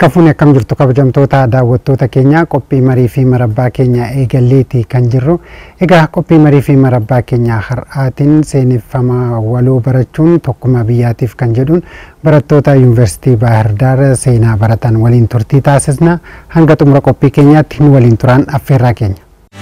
Harkafuun akkam jirtu kabajamtoota daawwattoota keenya qophii marii fi marabbaa keenya eegalleeti kan jirru. Egaa qophii marii fi marabbaa keenya har'aatiin seeneffama waloo barachuun tokkummaa biyyaatiif kan jedhuun barattoota Yuunivarsiitii Baahir Daar seenaa baratan waliin turtii taasisna. Hanga xumura qophii keenyaatti nu waliin turaan affeerraa keenya.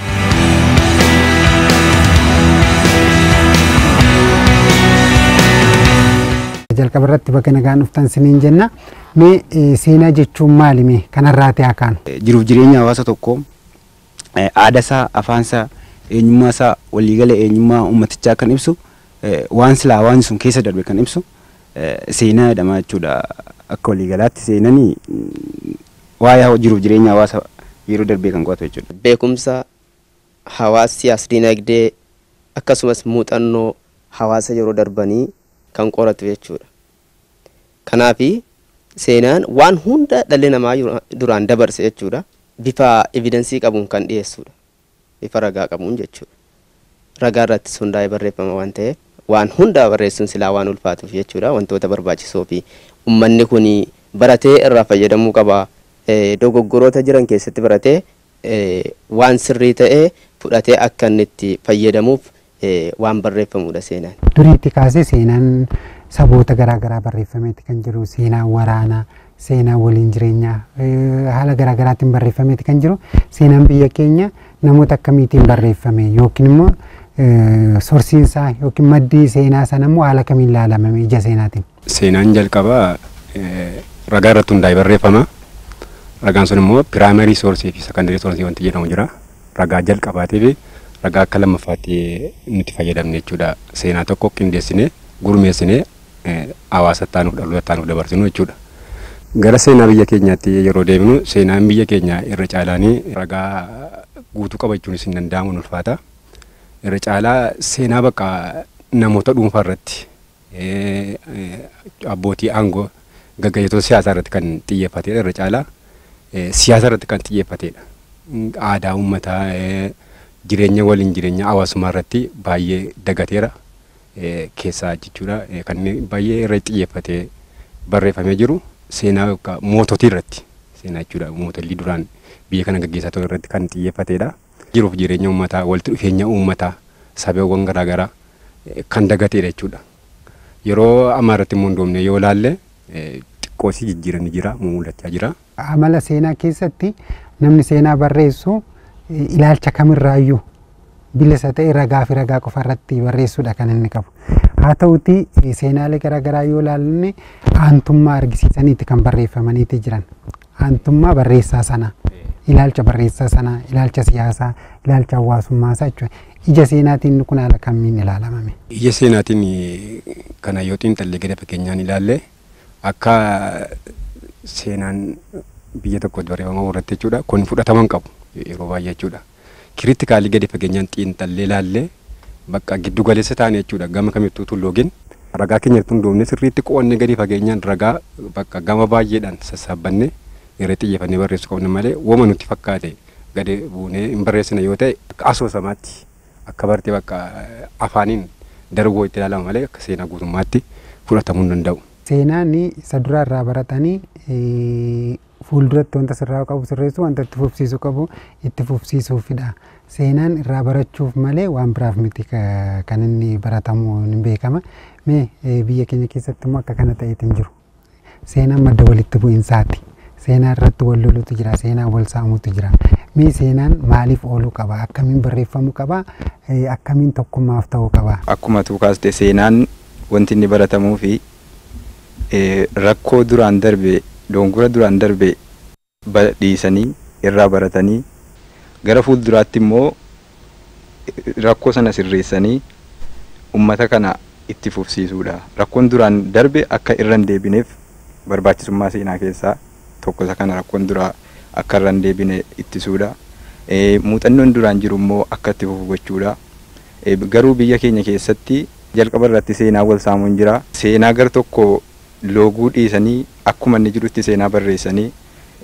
Jalqaba irratti bakka nagaan dhuftan siniin jenna. Mee seenaa jechuun maali mee kanarraa ta'e akaan? Jiruuf jireenya hawaasa tokkoo aadaasaa, afaansaa, eenyummaasaa, waliigala eenyummaa uummatichaa kan ibsu waan silaa waan sun keessa darbe kan ibsu seenaa jedhama jechuudha. Akka waliigalaatti seenanii waa'ee jiruuf jireenya hawaasa yeroo darbee kan qo'atu jechuudha. Beekumsa hawaasa siyaasa dinagdee akkasumas muuxannoo hawaasa yeroo darbanii kan qoratu jechuudha. Kanaafi seenaan waan hunda dhalli namaa duraan dabarse jechuudha. Bifa evidensii qabuun kan dhiyeessudha. Bifa ragaa qabuun jechuudha. Ragaa irratti hundaa'ee barreeffama waan ta'eef waan hunda barreessuun silaa waan ulfaatuuf jechuudha. Wantoota barbaachisoo fi uummanni kun baratee irraa fayyadamuu qaba. Dogoggoroota jiran keessatti baratee waan sirrii ta'ee fudhatee akka inni itti fayyadamuuf waan barreeffamudha seenaan. Duriitti kaasee seenaan saboota garaagaraa barreeffameeti kan jiru. Seenaa waraanaa, seenaa waliin jireenyaa haala garaagaraatiin barreeffameeti kan jiru. Seenaan biyya keenya namoota akkamiitiin barreeffame yookiin immoo sorsiinsaa yookiin maddii seenaa sana immoo haala kamiin ilaalamame ija seenaatiin? Seenaan jalqabaa ragaa irratti hundaa'ee barreeffama. Ragaan sun immoo piraayimarii soorsii fi sekondarii soorsii wanti jedhamu jira. Ragaa jalqabaatii fi ragaa akka lammaffaatti nuti fayyadamne jechuudha. Seenaa tokko qindeessinee gurmeessinee hawaasa taanuuf dhaloota taanuuf dabarsinu jechuudha. Gara seenaa biyya keenyaatti yeroo deemnu seenaan biyya keenya irra caalaanii ragaa guutuu qabachuunis hin danda'amu ulfaata. Irra caalaa seenaa bakka namoota dhuunfaa irratti abbootii aangoo gaggeessitoota siyaasaa irratti kan xiyyeeffatedha. Irra caalaa siyaasa irratti kan xiyyeeffatedha. Aadaa uummataa jireenya waliin jireenya hawaasummaa irratti baay'ee dagateera. Keessaa jechuudha kan baay'ee irratti xiyyeeffatee barreeffamee jiru seenaa moototii irratti seenaa jechuudha. Mootolii duraan biyya kana gaggeessaa ture irratti kan xiyyeeffatedha. Jiruuf jireenya uummataa, walitti dhufeenya uummataa, sabeewwan garaagaraa kan dagatedha jechuudha. Yeroo ammaa irratti immoo hundoomne yoo ilaalle xiqqoosii jijjiiranii jira, mul'achaa jira. Amala seenaa keessatti namni seenaa barreessu ilaalcha kamirraayyuu bilisa ta'e ragaa fi ragaa qofa irratti barreessuudha kan inni qabu. Haa ta'uti seenaalee garaagaraa yoo ilaalle aantummaa argisiisaniiti kan barreeffamaniiti jiran. Aantummaa barreessaa sana, ilaalcha barreessaa sana, ilaalcha siyaasaa, ilaalcha hawaasummaa isaa jechuudha. Ija seenaatiin kun haala kamiin ilaalamame? Ija seenaatiin kana yoo xiinxallee gadi fageenyaan ilaalle akka seenaan biyya tokkotti barreeffama irratti jechuudha. Kun fudhatama qabu yeroo baay'ee jechuudha. Kiritikaalii gadi fageenyaan xiinxallee ilaalle bakka giddu galeessa taane jechuudha. Gama kamittuu tulloogin ragaa keenyatti hundoomne sirriitti qo'annee gadi fageenyaan ragaa bakka gama baay'eedhaan sassaabbanne irra xiyyeeffannee barreessuu qabna malee wama nutti fakkaate gadi buunee hin barreessine yoo ta'e akka asoosamaatti akka bartee bakka afaaniin darboo itti ilaalama malee akka seenaa guutummaatti fudhatamuu hin danda'u. Seenaan isa duraa irraa baratanii fuulduratti wanta sirraa qabu sirreessu, wanta itti fufsiisuu qabu itti fufsiisuufidha. Seenaan irraa barachuuf malee waan biraaf miti kan inni baratamu hin beekama. Mee biyya keenya keessatti immoo akka kana ta'eetiin jiru. Seenaan madda walitti bu'iinsaati. Seenaa irratti wal loluutu jira, seenaa wal saamuutu jira. Mee seenaan maaliif ooluu qaba? Akkamiin barreeffamuu qaba? Akkamiin tokkummaaf ta'uu qaba? Akkuma tuukaaste seenaan wanti inni baratamuu fi rakkoo duraan darbe dongora duraan darbe dhiisanii irraa baratanii gara fuulduraatti immoo rakkoo sana sirreessanii uummata kana itti fufsiisuudha. Rakkoon duraan darbe akka irra hin deebineef barbaachisummaa seenaa keessaa tokko isa kana rakkoon duraa akka irra hin deebine ittisuudha. Muuxannoon duraan jiru immoo akka itti fufu gochuudha. Garuu biyya keenya keessatti jalqaba irratti seenaa wal saamuun jira. Seenaa gar tokko looguu dhiisanii akkuma inni jirutti seenaa barreessanii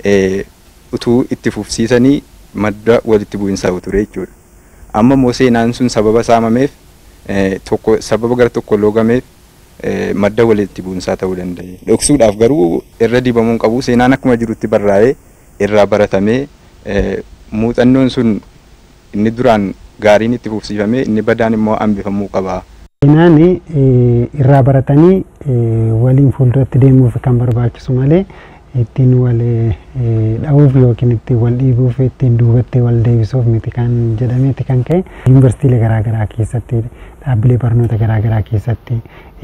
utuu itti fufsiisanii madda walitti bu'insaa ture jechuudha. Amma immoo seenaan sun sababa saamameef tokko sababa gara tokko loogameef madda walitti bu'insaa ta'uu danda'e. Dhoksuudhaaf garuu irra dibamuun qabu seenaan akkuma jirutti barraa'ee irraa baratamee muuxannoon sun inni duraan gaariin itti fufsiifamee inni badaan immoo hambifamuu qaba. Seenaan irraa baratanii waliin fuulduratti deemuuf kan barbaachisu malee ittiin wal dha'uuf yookiin ittiin wal dhiibuuf ittiin duubatti wal deebisuuf miti kan jedhameeti kan ka'e yuunivarsiitiilee garaagaraa keessatti dhaabbilee barnoota garaagaraa keessatti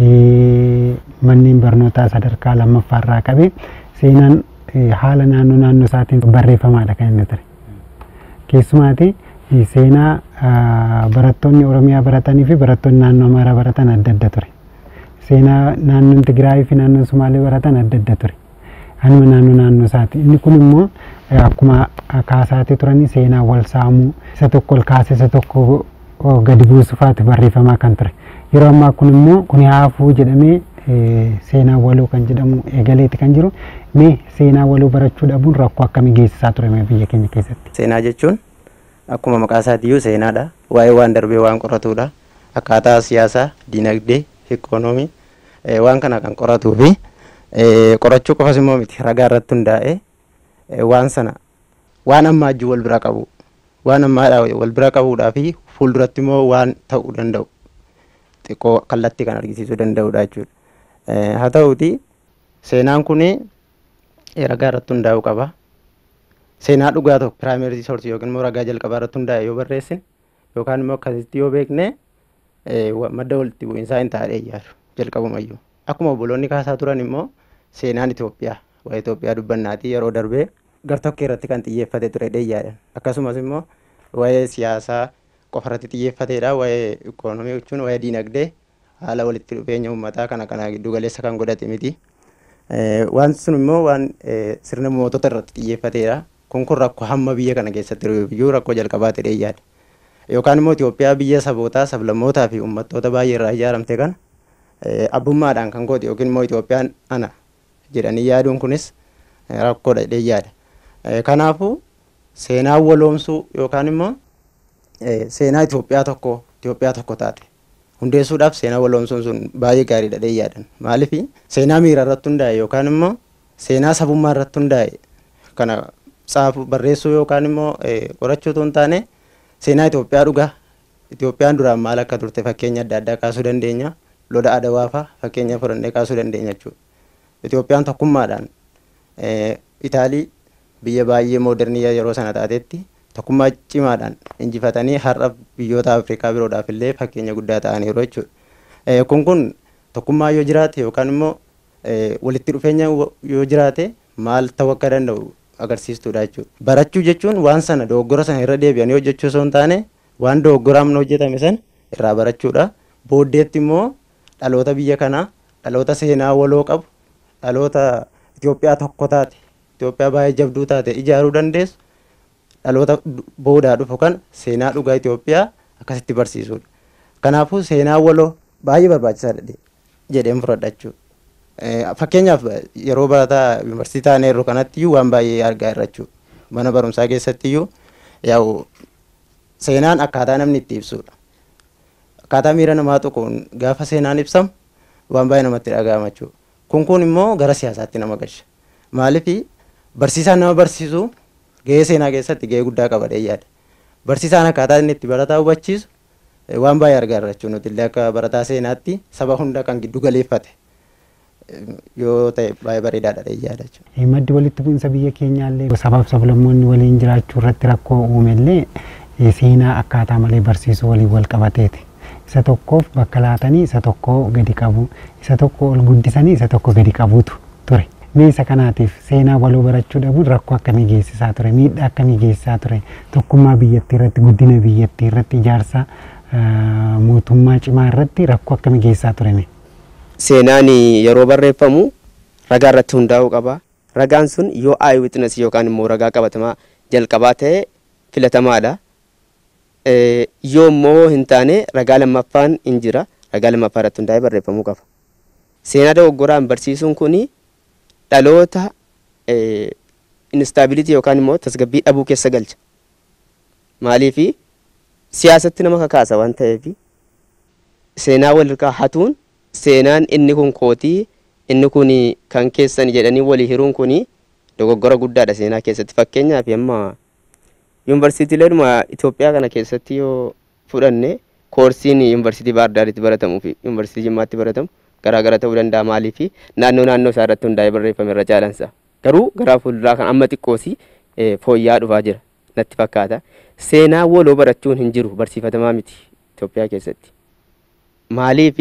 manneen barnootaa sadarkaa lammaffaarraa qabee seenaan haala naannoo isaatiin barreeffamaadha kan inni ture. Keessumaati seenaa barattoonni Oromiyaa baratanii fi barattoonni naannoo Amaaraa baratan adda adda ture. Seenaa naannoon Tigraay fi naannoon Sumaalee baratan adda adda ture. Anuma naannoo isaati. Inni kun immoo akkuma kaasaatti turanii seenaa wal saamuu isa tokko ol kaasee isa tokko gadi buusufaati barreeffamaa kan ture. Yeroo ammaa kun immoo kun haafuu jedhamee seenaa waloo kan jedhamu eegaleeti kan jiru. Mee seenaa waloo barachuu dhabuun rakkoo akkamii geessisaa ture biyya keenya keessatti? Seenaa jechuun akkuma maqaa isaatiiyyuu seenaadha. Waa'ee waan darbee waan qoratudha. Akkaataa siyaasaa, dinagdee, ikoonoomii waan kana kan qoratuu fi qorachuu qofas immoo miti ragaa irratti hundaa'ee waan sana waan ammaajjuu wal bira qabu waan ammaadhaa wal bira qabuudhaa fi fuulduratti immoo waan ta'uu danda'u xiqqoo kallattii kan argisiisuu danda'udha jechuudha. Haa ta'uuti seenaan kun ragaa irratti hundaa'uu qaba. Seenaa dhugaa tokko piraayimerii soortii yookiin immoo ragaa jalqabaa irratti hundaa'e yoo barreessine yookaan immoo akkasitti yoo beekne madda walitti bu'insaa hin taa'ee iyyaatu jalqabumayyuu. Akkuma obboloonni kaasaa turan immoo seenaan Itoophiyaa waa'ee Itoophiyaa dubbannaatii yeroo darbee gartokkee irratti kan xiyyeeffate ture dheeyyaadhaan. Akkasumas immoo waa'ee siyaasaa qofa irratti xiyyeeffateedha. Waa'ee ikoonoomii jechuun waa'ee dinagdee haala walitti dhufeenya uummataa kana giddu galeessa kan godhate miti. Waan sun immoo waan sirna mootota irratti xiyyeeffateedha. Kun rakkoo hamma biyya kana keessatti iyyuu rakkoo jalqabaate dheeyyaadha. Yookaan immoo Itoophiyaa biyya sabootaa, sablammootaa fi uummattoota baay'ee irraa ijaaramte kan abbummaadhaan kan goote yookiin immoo Itoophiyaan ana jedhanii yaaduun kunis rakkoodha dheeyyaadha. Kanaafuu seenaa waloomsuu yookaan immoo seenaa Itoophiyaa tokko taate hundeessuudhaaf seenaa waloomsuun sun baay'ee gaariidha dheeyyaadhaan. Maaliif seenaa miira irratti hundaa'e yookaan immoo seenaa sabummaa irratti hundaa'e kana barreessuu yookaan immoo qorachuu hin taane seenaa Itoophiyaa dhugaa Itoophiyaan duraan maal akka turte fakkeenya adda addaa kaasuu dandeenya. Lola Adawaa fa'aa fakkeenya fudhannee kaasuu dandeenya jechuudha. Itoophiyaan tokkummaadhaan Itaalii biyya baay'ee moodernii yeroo sana taatetti tokkummaa cimaadhaan injifatanii har'a biyyoota Afrikaa biroodhaaf illee fakkeenya guddaa ta'aniiru jechuudha. Kun tokkummaa yoo jiraate yookaan immoo walitti dhufeenya yoo jiraate maal ta'uu akka danda'u agarsiistuudha jechuudha. Barachuu jechuun waan sana dogoggora sana irra deebi'anii hojjechuu osoo hin taane waan dogoggoraan hojjetame sana irraa barachuudha. Booddeetti immoo dhaloota biyya kanaa dhaloota seenaa waloo qabu dhaloota Itoophiyaa tokko taate Itoophiyaa baay'ee jabduu taate ijaaruu dandeessu dhaloota boodaa dhufu kan seenaa dhugaa Itoophiyaa akkasitti barsiisuudha. Kanaafuu seenaa waloo baay'ee barbaachisaadha jedheen fudhadha jechuudha. Fakkeenyaaf yeroo barataa yuunivarsiitii taaneerru kanatti waan baay'ee argaa irra jechuudha. Mana barumsaa keessatti iyyuu yaa'u seenaan akkaataa namni itti ibsudha. Akkaataa miira namaa tokkoon gaafa seenaan ibsamu waan baay'ee namatti dhaga'ama jechuudha. Kun immoo gara siyaasaatti nama galcha. Maaliif barsiisaan nama barsiisu gahee seenaa keessatti gahee guddaa qaba dheeyyaadha. Barsiisaan akkaataa inni itti barataa hubachiisu waan baay'ee argaa irra jechuudha. Nuti illee akka barataa seenaatti saba hunda kan giddu galeeffate yoo ta'e baay'ee bareedaadha dheeyyaadha jechuudha. Maddi walitti bu'insa biyya keenyaallee sabaaf sablammoonni waliin jiraachuu irratti rakkoo uumellee seenaa akkaataa malee barsiisuu waliin wal qabateeti. Isa tokkoof bakka laatanii isa tokko gadi qabu, isa tokko ol guddisanii isa tokko gadi qabuutu ture. Meesa kanaatiif seenaa waloo barachuu dhabuun rakkoo akkamii geessisaa ture, miidhaa akkamii geessisaa ture, tokkummaa biyyattii irratti, guddina biyyattii irratti, ijaarsa mootummaa cimaa irratti rakkoo akkamii geessisaa ture? Seenaan yeroo barreeffamu ragaa irratti hundaa'uu qaba. Ragaan sun yoo eye witness yookaan immoo ragaa qabatamaa jalqabaa ta'e filatamaadha. Yoo immoo hin taane ragaa lammaffaan hin jira. Ragaa lammaffaa irratti hundaa'ee barreeffamuu qaba. Seenaa dogoggoraan barsiisuun kuni dhaloota instability yookaan immoo tasgabbii dhabuu keessa galcha. Maaliif siyaasatti nama kakaasa waan ta'eef seenaa walirraa hatuun seenaan inni kun kootii inni kun kan keessan jedhanii walii hiruun kun dogoggora guddaadha seenaa keessatti. Fakkeenyaaf amma yuunivarsiitiileedhuma Itoophiyaa kana keessatti yoo fudhanne koorsiin yuunivarsiitii Baardaaritti baratamuu fi yuunivarsiitii Jimmaatti baratamu garaagara ta'uu danda'a. Maaliif naannoo isaa irratti hundaa'ee barreeffame irra caalansa. Garuu gara fuulduraa kan amma xiqqoosi fooyya'aa dhufaa jira natti fakkaata. Seenaa waloo barachuun hin jiru barsiifatamaa miti Itoophiyaa keessatti. Maaliif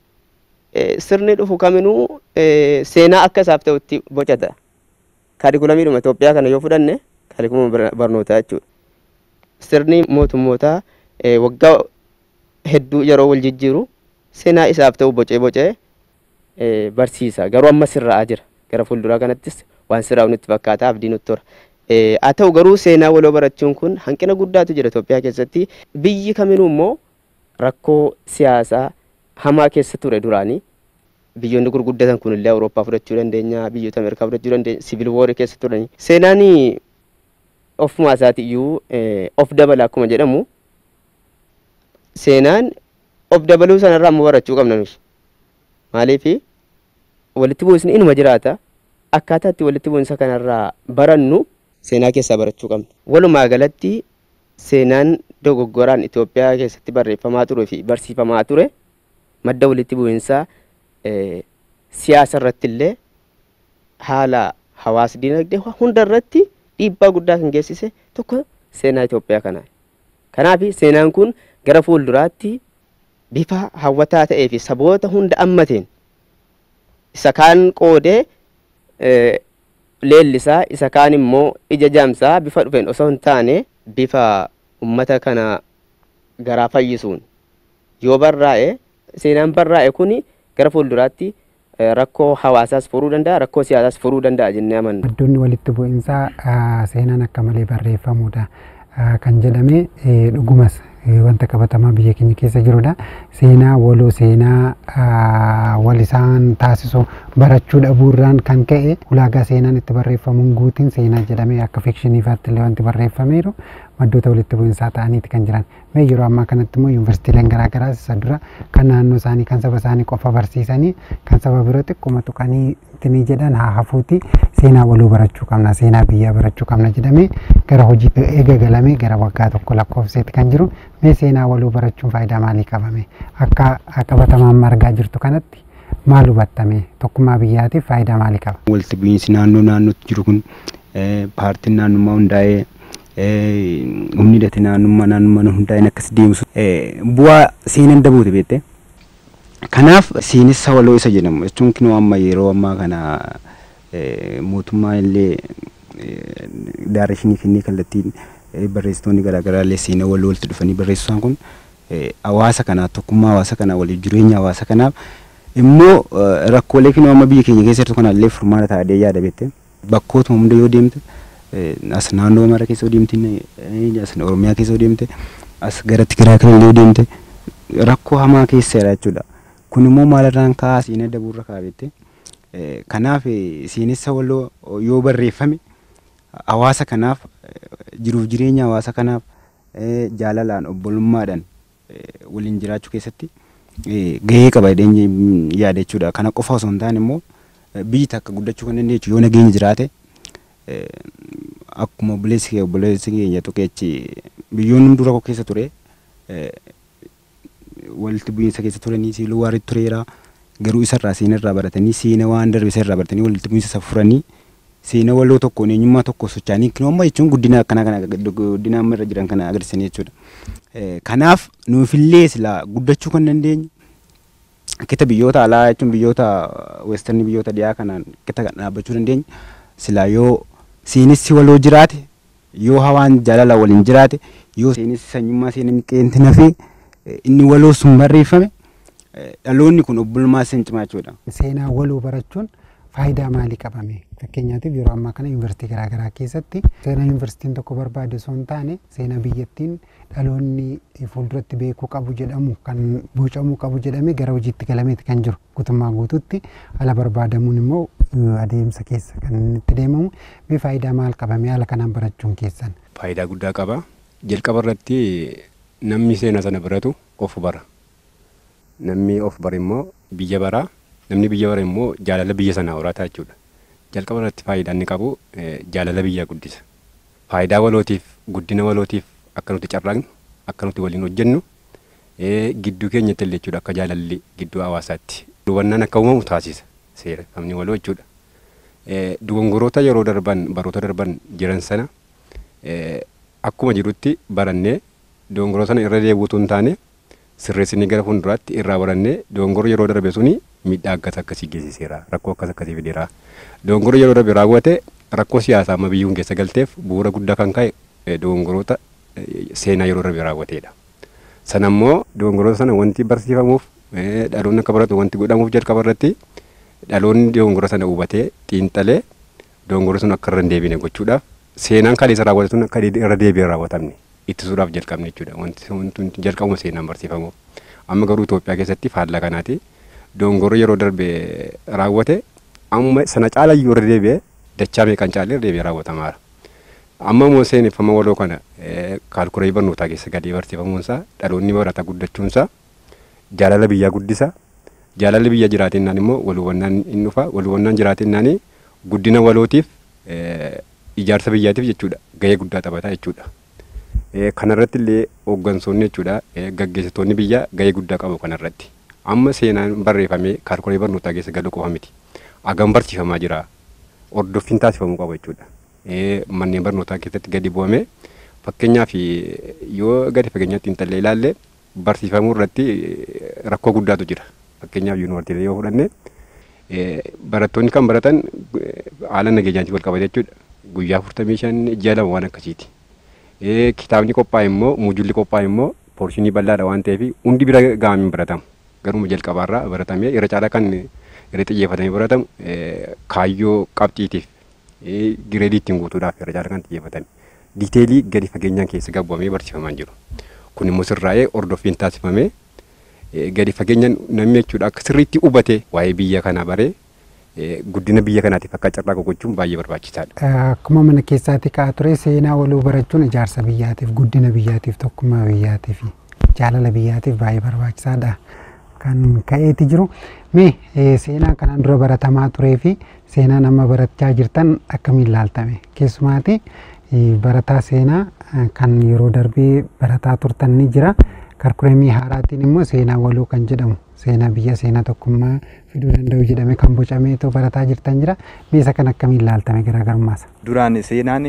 sirni dhufu kaminuu seenaa akka isaaf ta'utti bocata. Kaarikulamiidhuma Itoophiyaa kana yoo fudhanne kaarikulama barnootaa jechuudha. Sirni mootummootaa waggaa hedduu yeroo wal jijjiiru seenaa isaaf ta'u bocee barsiisa. Garuu amma sirraa'aa jira. Gara fuulduraa kanattis waan sirraa'u nutti fakkaata, abdii nutti tora. Haa ta'u garuu seenaa waloo barachuun kun hanqina guddaatu jira Itoophiyaa keessatti. Biyyi kaminuu immoo rakkoo siyaasaa hamaa keessa ture duraanii. Biyyoonni gurguddatan kunillee Awurooppaa fudhachuu dandeenya, biyyoota Ameerikaa fudhachuu dandeenya, siviil woorii keessa turani. Seenaan ofumaa isaatiiyyuu of dabala akkuma jedhamu. Seenaan of dabaluu sanarraa ammoo barachuu qabna nuti. Maaliif walitti bu'iinsi inuma jiraata. Akkaataa itti walitti bu'iinsa kanarraa barannu seenaa keessaa barachuu qabna. Walumaa galatti seenaan dogoggoraan Itoophiyaa keessatti barreeffamaa turee fi barsiifamaa ture madda walitti bu'iinsaa siyaasa irratti illee haala hawaas dinagdee hunda irratti dhiibbaa guddaa kan geessise tokko seenaa Itoophiyaa kana. Kanaaf seenaan kun gara fuulduraatti bifa hawwataa ta'ee fi saboota hunda ammateen isa kaan qoodee leellisaa isa kaan immoo ija jaamsaa bifa dhufeen osoo hin taane bifa ummata kana garaa fayyisuun yoo barraa'e seenaan barraa'e kuni gara fuulduraatti rakkoo hawaasaas furuu danda'a, rakkoo siyaasaas furuu danda'a jennee amanna. Maddoonni walitti bu'insaa seenaan akka malee barreeffamudha kan jedhame dhugumas wanta qabatamaa biyya keenya keessa jirudha. Seenaa waloo seenaa wal isaan taasisu barachuu dhabuurraan kan ka'e ulaagaa seenaan itti barreeffamuun guutiin seenaa jedhamee akka fiikshiniifaatti illee wanti barreeffameeru maddoota walitti bu'insaa ta'aniiti kan jiran. Mee yeroo ammaa kanatti immoo yuunivarsiitiileen garaagaraa isa dura kan naannoo isaanii kan saba isaanii qofa barsiisanii kan saba biroo xiqquma tuqanii ittiin jedhan haa hafuuti seenaa waloo barachuu qabna seenaa biyyaa barachuu qabna jedhamee gara hojii eegalamee gara waggaa tokko lakkoofseetti kan jiru. Mee seenaa waloo barachuun faayidaa maalii qabame akka qabatamaan argaa jirtu kanatti maal hubattame tokkummaa biyyaatiif faayidaa maalii qaba? Walitti bu'iinsi naannootti jiru kun paartiin naannummaa hundaa'ee humni hidhate naannummaa hundaa'een akkas deemsu bu'aa seenaan dabuuti beekte. Kanaaf seenessa waloo isa jedhamu jechuun kinoo amma yeroo ammaa kana mootummaa illee daareshinii kennee kallattiin barreessitoonni garaagaraa illee seenaa waloo walitti dhufanii barreessuudhaan kun hawaasa kanaa tokkummaa hawaasa kanaa waliif jireenya hawaasa kanaaf immoo rakkoolee kinoo amma biyya keenya keessatti kanallee furmaata ta'ee yaada beekte. Bakkootuma hunda yoo deemte as naannoo Amaaraa keessa yoo deemte as Oromiyaa keessa yoo deemte as gara Tigraay kana yoo deemte rakkoo hamaa keessa jira jechuudha. Kun immoo maalirraan ka'aa seenaa dabuurra kaa'abeette. Kanaaf seenessa waloo yoo barreeffame hawaasa kanaaf jiruuf jireenya hawaasa kanaaf jaalalaan obbolummaadhaan waliin jiraachuu keessatti gahee qaba jedheen yaada jechuudha. Kana qofa osoo hin taane immoo biyyi takka guddachuu kan dandeessu yoo nageenyi jiraate akkuma obboleessi keenya tokkechi biyyoonni dura keessa ture walitti bu'iinsa keessa turanii siiluu waarii tureera. Garuu isarraa seenarraa baratanii seenaa waan darbe isarraa baratanii walitti bu'iinsa safuranii seenaa waloo tokkoon eenyummaa tokko sochaanii kinoo jechuun guddina akkanaa kana guddina amma irra jiran kana agarsiisanii jechuudha. Kanaaf nuufillee silaa guddachuu kan dandeenyu akka biyyoota alaa jechuun biyyoota weestarnii biyyoota dhiyaa kanaan akka kan dhaabbachuu dandeenyu silaa yoo seenessi waloo jiraate yoo hawaan jaalala waliin jiraate yoo seenessi sanyummaa seenanii qeenti nafee inni waloo sun barreeffame dhaloonni kun obbolummaa seen cimaa jechuudha. Seenaa waloo barachuun faayidaa maalii qabame? Fakkeenyaatiif yeroo ammaa kana yuunivarsiitii garaagaraa keessatti seenaa yuunivarsiitiin tokko barbaade osoo hin taane seenaa biyyattiin dhaloonni fuulduratti beekuu qabu jedhamu kan bocamuu qabu jedhamee gara hojiitti galameeti kan jiru guutummaa guutuutti ala barbaadamuun immoo adeemsa keessa kan itti deemamu. Mee faayidaa maal qabame haala kanaan barachuun keessan? Faayidaa guddaa qaba. Jalqaba irratti namni seenaa sana baratu of bara. Namni of bare immoo biyya baraa namni biyya bara immoo jaalala biyya sanaa horata jechuudha. Jalqaba irratti faayidaa inni qabu jaalala biyyaa guddisa. Faayidaa walootiif guddina walootiif akka nuti carraaqnu akka nuti waliin hojjennu gidduu keenyatti illee jechuudha akka jaalalli gidduu hawaasaatti hubannaan akka uumamu taasisa seerafamni waloo jechuudha. Dogongoroota yeroo darban baroota darban jiran sana akkuma jirutti barannee dogongoroo sana irra deebi'uutu hin taane sirreessinii gara fuulduraatti irraa barannee dogongoroo yeroo darbe suni miidhaa akkasii geessiseera rakkoo akkasii fideera. Dogongoroo yeroo darbe raawwate rakkoo siyaasaa amma biyyuun keessa galteef bu'uura guddaa kan ka'e dogongoroota seenaa yeroo darbe raawwateedha. Sanammoo dogongoroota sana wanti barsiifamuuf dhaloonni akka baratu wanti godhamuuf jalqaba irratti dhaloonni dogongora sana hubatee xiinxalee dogongora sun akka irra hin deebine gochuudhaaf seenaan kaleessa raawwate sun akka irra deebi'ee raawwatamne ittisuudhaaf jalqabne jechuudha. Wanti jalqabuma seenaan barsiifamuuf. Amma garuu Itoophiyaa keessatti faallaa kanaati dogongora yeroo darbe raawwate amma sana caala iyyuu irra deebi'ee dachaa meeqan caalee irra deebi'ee raawwatamaara. Amma immoo seeneffama waloo kana kaalkuleetii barnootaa keessa gadi barsiifamuunsaa dhaloonni barata guddachuunsaa jaalala biyyaa guddisa. Jaalalli biyya jiraatennaan immoo wal hubannaan hin dhufa. Wal hubannaan jiraatennaan guddina walootiif ijaarsa biyyaatiif jechuudha gahee guddaa taphata jechuudha. Kanarratti illee hooggansoonni jechuudha gaggeessitoonni biyyaa gahee guddaa qabu kanarratti. Amma seenaan barreeffamee kaalkuleetii barnootaa keessa galu qofa miti. Hagam barsiifamaa jira. Hordoffiin taasifamuu qaba jechuudha. Manneen barnootaa keessatti gadi bu'amee fakkeenyaaf yoo gadi fageenyaatti hin talle ilaalle barsiifamuu irratti rakkoo guddaatu jira. Fakkeenyaaf yuunivarsiitii yoo fudhanne barattoonni kan baratan haala nageenyaatti wal qabate jechuudha. Guyyaa 45 ji'a lama waan akkasiiti. Kitaabni qophaa'e immoo muujjulli qophaa'e immoo poorshinii bal'aadha waan ta'eef hundi bira gahamee baratamu. Garuu jalqabaarraa baratamee irra caalaa kan irra xiyyeeffatamee baratamu kaayyoo qabxiitiif gireedii ittiin guutuudhaaf irra caalaa kan xiyyeeffatan. Diiteelii gadi fageenyaan keessa gabbu'amee barsiifamaa jiru. Kun immoo sirraa'ee hordoffiin taasifamee gadi fageenyaan namni jechuudha akka sirriitti hubate waa'ee biyya kanaa baree guddina biyya kanaatiif akka carraaqu gochuun baay'ee barbaachisaadha. Akkuma mana keessaatti kaa'aa ture seenaa waloo barachuun ijaarsa biyyaatiif guddina biyyaatiif tokkummaa biyyaatiif jaalala biyyaatiif baay'ee barbaachisaadha kan ka'eeti jiru. Mee seenaa kanaan dura baratamaa turee fi seenaan amma barachaa jirtan akkamiin ilaaltame? Keessumaati barataa seenaa kan yeroo darbee barataa turtan ni jira. Kaalkuleetii haaraatiin immoo seenaa waloo kan jedhamu seenaa biyya seenaa tokkummaa fiduu danda'u jedhame kan bocamee too barataa jirtan jira. Meesa kan akkamiin ilaaltame garaagarummaasa? Duraan seenaan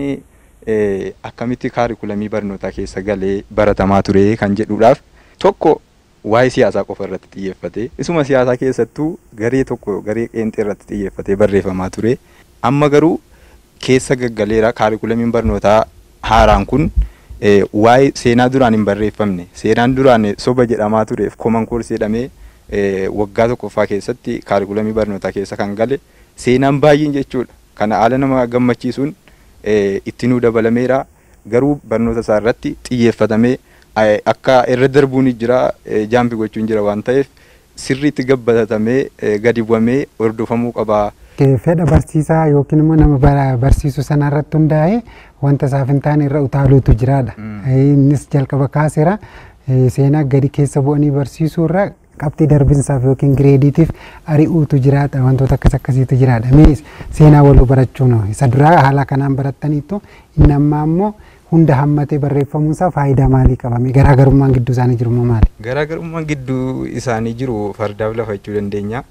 akkamitti kaalkuleetii barnootaa keessa galee baratamaa ture kan jedhuudhaaf tokko waa'ee siyaasaa qofa irratti xiyyeeffate isuma siyaasaa keessattuu garee tokko garee qeenxee irratti xiyyeeffatee barreeffamaa ture. Amma garuu keessa gaggaleera kaalkuleetiin barnootaa haaraan kun waa'ee seenaa duraan hin barreeffamne seenaan duraan soba jedhamaa tureef koman koorsii jedhamee waggaa tokkoffaa keessatti kaalkuleetii barnootaa keessa kan gale seenaan baay'een jechuudha. Kana haala nama gammachiisuun itti nuu dabalameera garuu barnoota isaa irratti xiyyeeffatamee akka irra darbuun jira jaampi gochuun jira waan ta'eef sirriitti gabbatatamee gadi bu'amee hordofamuu qaba. Fedha barsiisaa yookiin immoo nama barsiisu sana irratti hundaa'ee wanta isaaf hin taane irra utaaluutu jiraadha. Innis jalqaba kaaseera seenaa gadi keessa bu'anii barsiisuu irra qabxii darbinsaaf yookiin gireediitiif ari'uutu jiraadha wantoota akkasiitu jiraadha. Mees seenaa waloo barachuun isa duraa haala kanaan barattaniitu inni ammaa immoo hunda hammatee barreeffamuunsaa faayidaa maalii qabame? Garaagarummaan gidduu isaanii jiru moo maali? Garaagarummaan gidduu isaanii jiru fardaaf lafa jechuu dandeenya.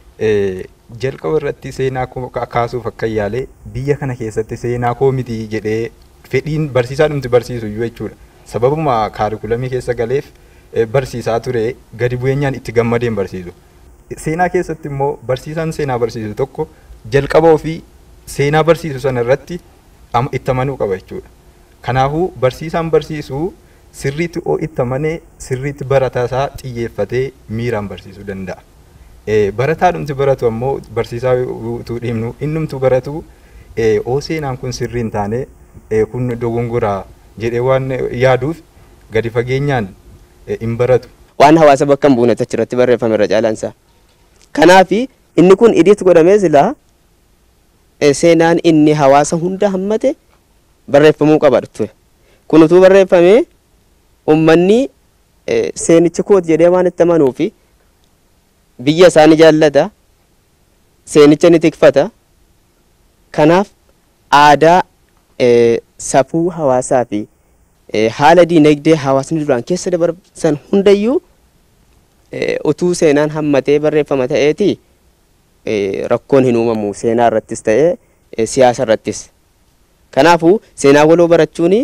Jalqaba irratti seenaa kaasuuf akka yaalee biyya kana keessatti seenaa koo miti jedhee fedhiin barsiisaa dhumti barsiisu iyyuu jechuudha. Sababuma kaalkuleetii keessa galeef barsiisaa ture gadi bu'eenyaan itti gammadeen barsiisu. Seenaa keessatti immoo barsiisaan seenaa barsiisu tokko jalqaba ofii seenaa barsiisu sana irratti itti amanuu qaba jechuudha. Kanaafuu barsiisaan barsiisu sirriitti itti amanee sirriitti barataa isaa xiyyeeffatee miiraan barsiisuu danda'a. Barataa dhumti baratu ammoo barsiisaa utuu dhiibnu innumtu baratu seenaan kun sirrii hin taane kun dogongoraa jedhee waan yaaduuf gadi fageenyaan hin baratu. Waan hawaasa bakka hin buune achirratti barreeffame irra caalaansa. Kanaaf inni kun idiit godhamee silaa seenaan inni hawaasa hunda hammate barreeffamuu qaba ture. Kun utuu barreeffamee uummanni seenicha kooti jedhee waan itti amanuu fi biyya isaanii jaallata, seenicha ni tikfata. Kanaaf aadaa safuu hawaasaa fi haala diinagdee hawaasni duraan keessa dabarsan hundayyuu utuu seenaan hammatee barreeffama ta'eeti rakkoon hin uumamu seenaa irrattis ta'ee siyaasa irrattis. Kanaafuu seenaa waloo barachuun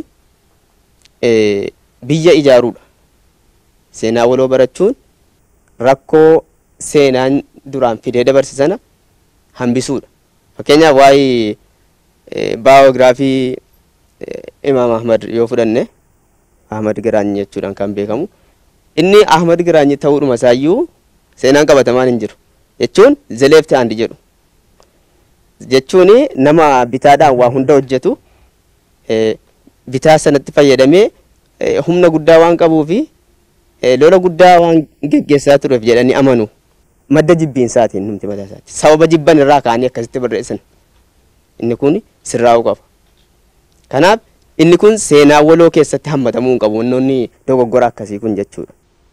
biyya ijaaruudha. Seenaa waloo barachuun rakkoo seenaan duraan fidee dabarsisana hambisuudha. Fakkeenyaaf waa'ee baayoograafii Imaam Ahmad yoo fudhanne Ahmad Giraany jechuudhaan kan beekamu. Inni Ahmad Giraany ta'uudhuma isaayyuu seenaan qabatamaan hin jiru. Jechuun the left hand jedhu. Jechuun nama bitaadhaan waa hunda hojjetu bitaa sanatti fayyadamee humna guddaa waan qabuu fi lola guddaa waan geggeessaa tureef jedhanii amanu. Madda jibbiinsaatiin numti mataa isaati. Sababa jibban irraa ka'anii akkasitti barreessan. Inni kun sirraa'uu qaba. Kanaaf inni kun seenaa waloo keessatti hammatamuu hin qabu. Wannoonni dogoggora akkasii kun jechuudha.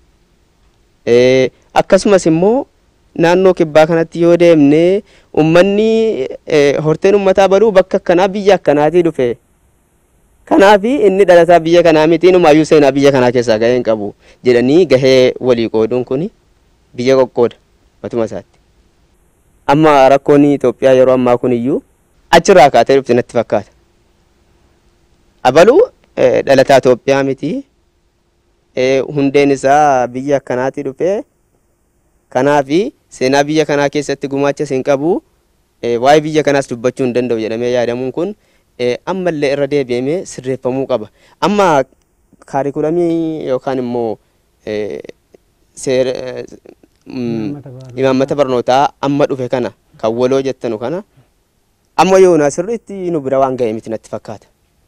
Akkasumas immoo naannoo kibbaa kanatti yoo deemne ummanni horteen ummataa baruu bakka akkanaa biyya akkanaatii dhufe. Kanaaf inni dhalataa biyya kanaa miti numaayyuu seenaa biyya kanaa keessaa gahee hin qabu jedhanii gahee walii qooduun kun biyya qoqqooda matuma isaatti. Amma rakkoon Itoophiyaa yeroo ammaa kun iyyuu achirraa kaatee dhufte natti fakkaata. Abaluu dhalataa Itoophiyaa miti hundeen isaa biyya akkanaatii dhufe. Kanaaf seenaa biyya kanaa keessatti gumaacha hin qabu waa'ee biyya kanaas dubbachuu hin danda'u jedhamee yaadamuun kun ammallee irra deebi'amee sirreeffamuu qaba. Amma kaarikulamii yookaan immoo imaammata barnootaa amma dhufe kana kan waloo jettanu kana amma yoona sirriitti nu bira waan ga'e miti natti fakkaata.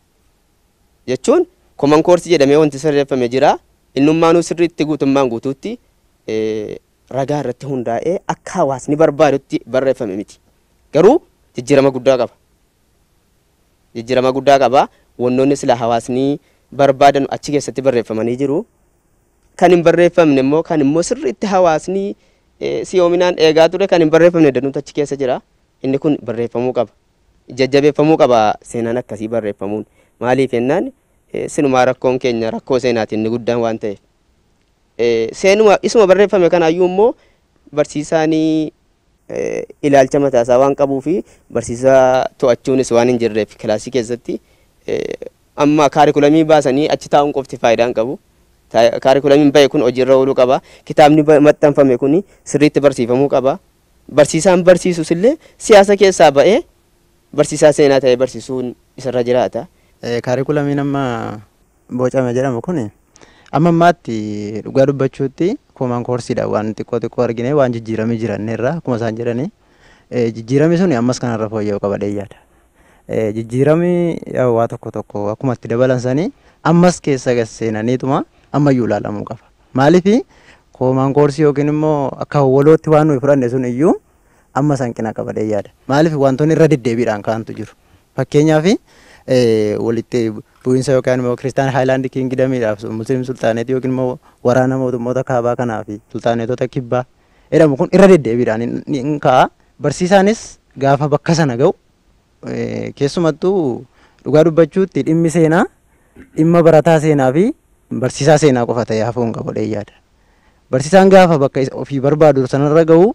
Jechuun koman koorsii jedhamee wanti sirreeffame jira. Innummaanuu sirriitti guutummaan guutuutti ragaa irratti hundaa'ee akka hawaasni barbaadutti barreeffame miti. Garuu jijjiirama guddaa qaba. Jijjiirama guddaa qaba. Wannoonni sila hawaasni barbaadan achi keessatti barreeffamanii jiru. Kan hin barreeffamne immoo kan immoo sirriitti hawaasni siyoominaan eegaa ture kan hin barreeffamne danuutu achi keessa jira. Inni kun barreeffamuu qaba. Jajjabeeffamuu qaba seenaan akkasii barreeffamuun. Maaliif jennaan sinumaa rakkoon keenya rakkoo seenaatiin inni guddaan waan ta'eef. Seenuma isuma barreeffame kanaayyuu immoo barsiisaanii ilaalcha mataasaa waan qabuu fi barsiisaa to'achuunis waan hin jirreef kilaasii keessatti amma kaarikulamii baasanii achi taa'uun qofti faayidaan qabu. Kaarikulamiin bahe kun hojiirra ooluu qaba. Kitaabni maxxanfame kun sirriitti barsiifamuu qaba. Barsiisaan barsiisus illee siyaasa keessaa ba'ee barsiisaa seenaa ta'ee barsiisuun isarra jiraata. Kaarikulamiin amma bocame jedhamu kun amma ammaatti dhugaa dubbachuutti koman koorsiidha waan xiqqoo argine waan jijjiiramee jiranneerra akkuma isaan jedhani jijjiiramni sun ammas kanarra fooyya'uu qaba deeyyaadha. Jijjiiramni waa tokko akkuma itti dabalansanii ammas keessa seenaniituma ammayyuu ilaalamuu qaba. Maaliif koman koorsii yookiin immoo akka walootti waan nuyi fudhanne sun iyyuu ammas hanqina qaba deeyyaadha. Maaliif wantoonni irra deddeebiidhaan kaantu jiru. Fakkeenyaaf walitti bu'iinsa yookaan immoo Kiristaan Haayilaand Kingidamiidhaaf Musliim Sultaaneetii yookiin immoo waraana mootummoota kaabaa kanaa fi sultaaneetota kibbaa jedhamu kun irra deddeebiidhaan ni ka'a. Barsiisaanis gaafa bakka sana ga'u keessumattuu dhugaa dubbachuutti dhimmi seenaa dhimma barataa seenaa fi barsiisaa seenaa qofa ta'ee hafuun qabu deeyyaadha. Barsiisaan gaafa bakka ofii barbaadu sanarra ga'u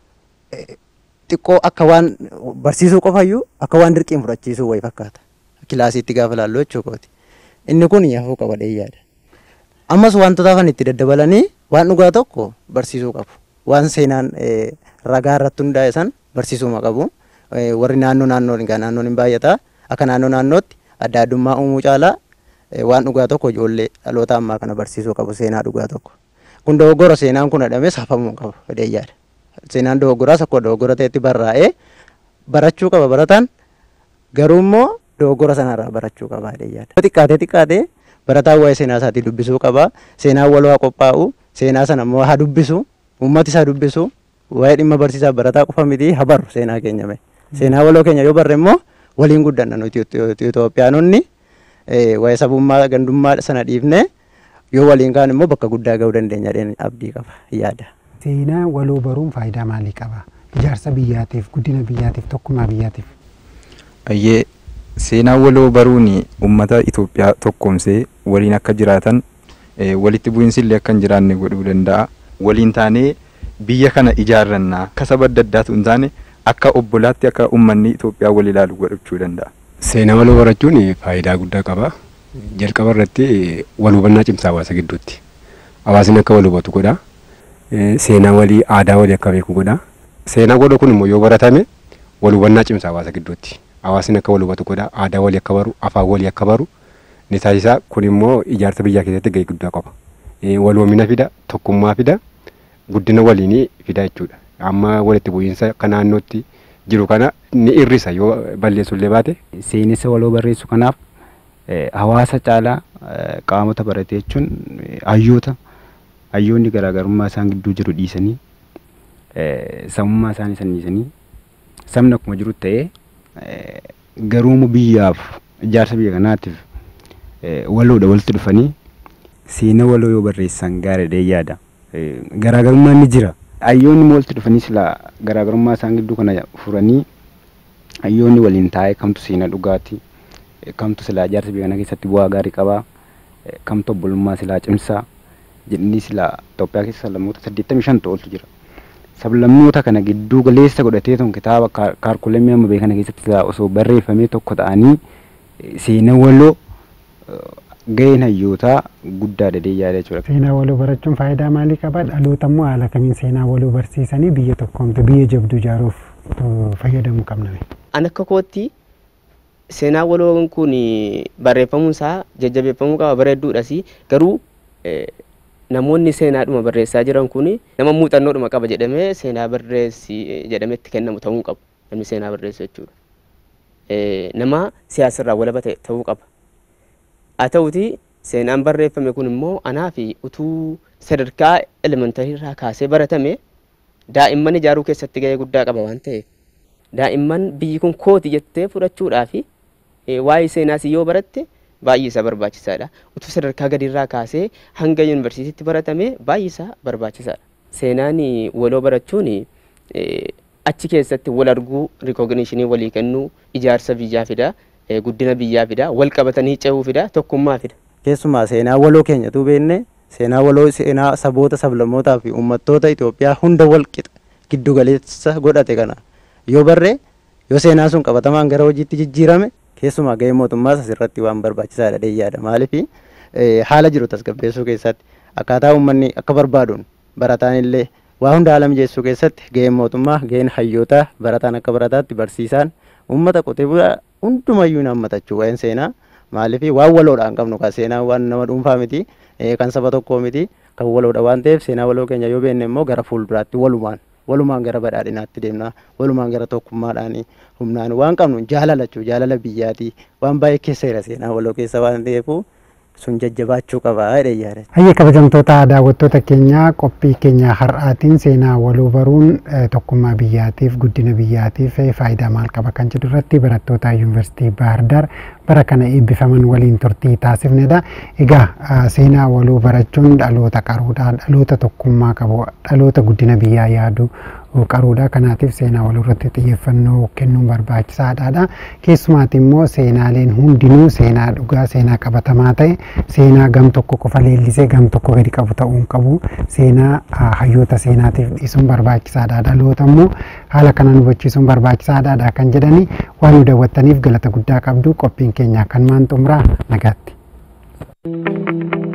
xiqqoo akka waan barsiisuu qofayyuu akka waan dirqiin fudhachiisuu wayi fakkaata. Kilaasiitti gaafa ilaallu jechuukooti. Inni kun hafuu qaba deeyyaadha. Ammas wantoota hafan itti daddabalanii waan dhugaa tokko barsiisuu qabu. Waan seenaan ragaa irratti hundaa'e san barsiisuu qabu. Warri naannoon hin baay'ata. Akka naannootti adda addummaa uumuu caalaa waan dhugaa tokko ijoollee dhaloota ammaa kana barsiisuu qabu seenaa dhugaa tokko. Kun dogoggora seenaan kun hidhamee hafamuu qabu deeyyaadha. Seenaan dogoggoraas akka dogoggora ta'etti barraa'ee barachuu qaba barataan garuu immoo dogoggora sanarraa barachuu qaba deeyyaadha. Xiqqaatee barataan waa'ee seenaa isaatii dubbisuu qaba. Seenaan waloo qophaa'u seenaa sana immoo haa dubbisu uummati isaa dubbisu waa'ee dhimma barsiisaa barataa qofa miti haa barru seenaa keenya mee. Seenaa waloo keenya yoo barre immoo waliin guddanna nuti Itoophiyaanonni waa'ee sabummaa gandummaa sana dhiifne yoo waliin kaan immoo bakka guddaa ga'uu dandeenya jedheen abdii qaba yaada. Seenaa waloo baruun faayidaa maalii qaba? Ijaarsa biyyaatiif, guddina biyyaatiif, tokkummaa biyyaatiif. Ayyee seenaa waloo baruun uummata Itoophiyaa tokkoomsee waliin akka jiraatan walitti bu'iinsi illee akka hin jiraanne godhuu danda'a. Waliin taanee biyya kana ijaarrannaa akka saba adda addaatu hin taane akka obbolaatti akka uummanni Itoophiyaa wal ilaalu godhachuu danda'a. Seenaa waloo barachuun faayidaa guddaa qaba. Jalqaba irratti wal hubannaa cimsaa hawaasa gidduutti. Hawaasni akka wal hubatu godha. Seenaa walii, aadaa walii akka beeku godha. Seenaa godha kun immoo yoo baratame wal hubannaa cimsaa hawaasa gidduutti. Hawaasni akka wal hubatu godha. Aadaa walii akka baru, afaan walii akka baru ni taasisa. Kun immoo ijaarsa biyyaa keessatti gahee guddaa qaba. Waloomina fida, tokkummaa fida, guddina waliinii fida jechuudha. Amma walitti bu'iinsa kan naannootti jiru kana ni hir'isa yoo balleessullee baate. Seenessa waloo barreessu kanaaf hawaasa caalaa qaamota barate jechuun hayyoonni garaagarummaa isaan gidduu jiru dhiisanii sabummaa isaanii sanniisanii sabni akkuma jiru ta'ee garuu biyyaaf ijaarsa biyya kanaatiif waloodha walitti dhufanii seenaa waloo yoo barreessan gaariidha yaada. Garaagarummaan ni jira. Hayyoonni walitti dhufanii sila garaagarummaa isaan gidduu kana furanii hayyoonni waliin taa'ee kamtu seenaa dhugaatii, kamtu sila ijaarsa biyya kana keessatti bu'aa gaarii qabaa, kamtu obbolummaa silaa cimsaa jedhanii sila Itoophiyaa keessa sablammoota 85 ta'oltu jira. Sablammoota kana gidduu galeessa godhatee ton kitaaba kaarkulemii amma beekana keessatti osoo barreeffamee tokko ta'anii seenaa waloo gaheen hayyootaa guddaa dadee yaada jechuudha. Seenaa waloo barachuun faayidaa maalii qaba? Dhaloota immoo haala kamiin seenaa waloo barsiisanii biyya tokkoomte, biyya jabduu ijaaruuf fayyadamuu qabna? An akka kootti seenaa waloon kun barreeffamuun isaa jajjabeeffamuu qaba, bareedduudhas. Garuu namoonni seenaadhuma barreessaa jiran kun nama muuxannoodhuma qaba jedhamee seenaa barreessi jedhametti kennamu ta'uu qabu. Namni seenaa barreessu jechuudha. Nama siyaasarraa walaba ta'e ta'uu qaba. Haa ta'uti seenaan barreeffame kun immoo anaa fi utuu sadarkaa elementarii irraa kaasee baratame daa'imman ijaaruu keessatti gahee guddaa qaba waan ta'eef daa'imman biyyi kun kooti jettee fudhachuudhaa fi waa'ee seenaas yoo baratte baay'ee isaa barbaachisaadha. Utuu sadarkaa gadiirraa kaasee hanga yuunivarsiitiitti baratame baay'ee isaa barbaachisaadha. Seenaan waloo barachuun achi keessatti wal arguu, rikogniishinii walii kennuu, ijaarsa biyyaa fida, guddina biyyaa fida, wal qabatanii ce'uu fida, tokkummaa fida. Keessumaa seenaa waloo keenyatu beenne seenaa waloo seenaa saboota sablammootaa fi uummattoota Itoophiyaa hunda wal qixa giddu galeessa godhate kana yoo barree yoo seenaan sun qabatamaan gara hojiitti jijjiirame keessumaa gahee mootummaas asirratti waan barbaachisaadha deeyyaadha. Maaliif haala jiru tasgabbeessuu keessatti akkaataa uummanni akka barbaaduun barataan illee waa hunda haala mijeessuu keessatti gaheen mootummaa, gaheen hayyootaa, barataan akka barataatti barsiisaan uummata qotee bulaa hundumayyuu nammatachuu waa'een seenaa. Maaliif waan waloodhaan qabnu kan seenaa waan nama dhuunfaa miti, kan saba tokkoo miti, kan waloodha waan ta'eef seenaa waloo keenya yoo beenne immoo gara fuulduraatti walumaan gara badhaadhinaatti deemna, walumaan gara tokkummaadhaan humnaan waan qabnu jaalala biyyaati waan baay'ee keessa jira seenaa waloo keessa waan ta'eef sun jajjabaachuu qaba jedhee. Hayya kabajamtoota daawwattoota keenya qophii keenya har'aatiin seenaa waloo baruun tokkummaa biyyaatiif guddina biyyaatiif faayidaa maal qaba kan jedhu irratti barattoota yuunivarsiitii Bahar Dar bara kana eebbifaman waliin turtii taasifnedha. Egaa seenaa waloo barachuun dhaloota qaruudha, dhaloota tokkummaa qabu, dhaloota guddina biyyaa yaadu qaruudha. Kanaatiif seenaa waloo irratti xiyyeeffannoo kennuun barbaachisaadha. Keessumaatti immoo seenaaleen hundinuu seenaa dhugaa, seenaa qabatamaa ta'e, seenaa gam tokko qofa leellisee gam tokko gadi qabu ta'uu qabu. Seenaa hayyoota seenaatiif dhiisuun barbaachisaadha. Dhaloota immoo haala kanaan hubachiisuun barbaachisaadha kan jedhani waan nu daawwattaniif galata guddaa qabdu. Qophiin keenya kan maan xumuraa nagaatti.